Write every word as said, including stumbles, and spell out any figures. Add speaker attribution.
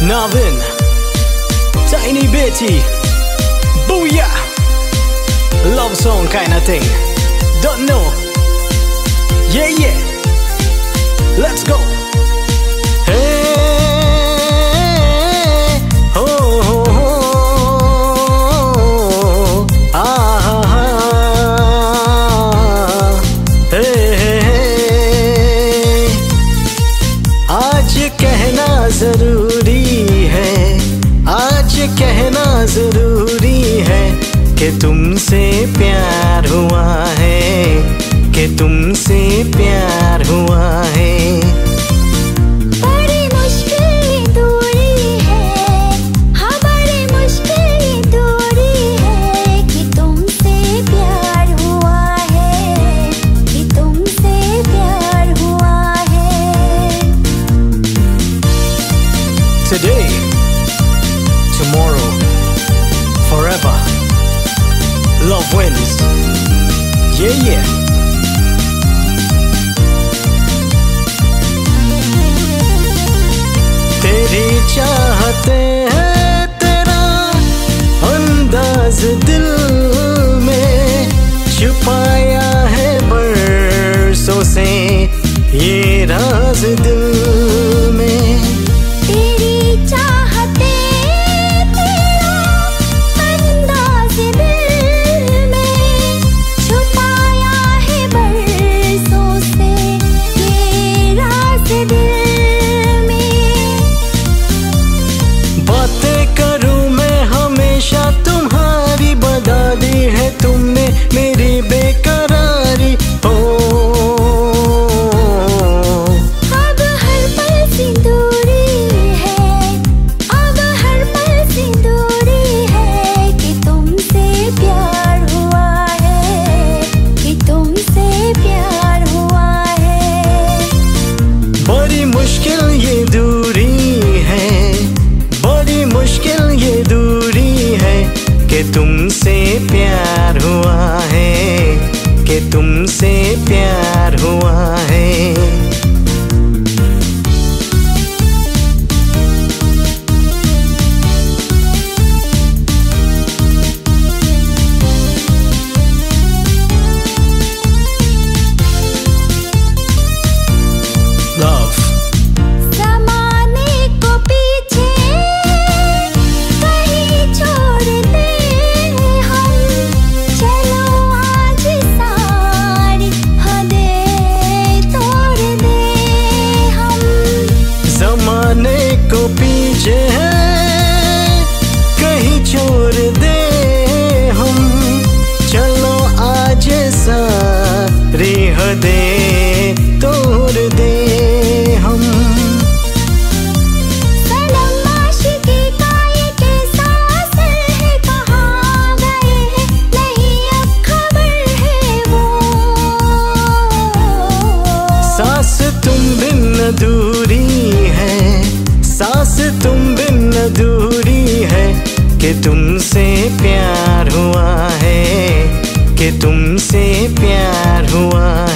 Speaker 1: Navin, Tiny Beti, Booyah, love song kinda thing. Don't know? Yeah, yeah. Let's go. Hey, oh, oh, oh, ah, ah, hey, hey, hey. आज कहना जरूरी है, आज कहना जरूरी है कि तुमसे प्यार हुआ है, कि तुमसे प्यार हुआ है।
Speaker 2: बड़ी मुश्किल दूरी है, हाँ बड़ी मुश्किल दूरी है कि तुमसे प्यार हुआ है, कि तुमसे प्यार हुआ है।
Speaker 1: Today, tomorrow, forever, love wins. Yeah, yeah. तेरी चाहते हैं, तेरा अंदाज दिल में छुपाया है बरसों से ये राज दिल में।
Speaker 2: तेरी चाहते तेरा अंदाज दिल में छुपाया है बरसों से ये राज दिल में।
Speaker 1: बातें करूं मैं हमेशा तुम्हारी, बता दी है तुमने मेरी बेकरारी हो।
Speaker 2: अब हर पल सी दूरी है, अब हर पल सी दूरी है कि तुमसे प्यार हुआ है, कि तुमसे प्यार हुआ है।
Speaker 1: बड़ी मुश्किल ये दूरी है, बड़ी मुश्किल ये दूरी है कि तुमसे प्यार हुआ है, कि तुमसे प्यार हुआ है। Love.
Speaker 2: ज़माने को पीछे कहीं छोड़ दे हम, चलो आज सारी हदें तोड़ दे हम।
Speaker 1: जमाने को पीछे कहीं छोड़ दे हम, चलो आज सारी हदें तोड़ दे हम।
Speaker 2: सनम आशिकी का ये कैसा असर है, कहाँ गए हैं नहीं अब खबर है वो।
Speaker 1: सांस तुम बिन अधूरी है, सांस तुम बिन अधूरी है कि तुमसे प्यार हुआ है, कि तुमसे प्यार हुआ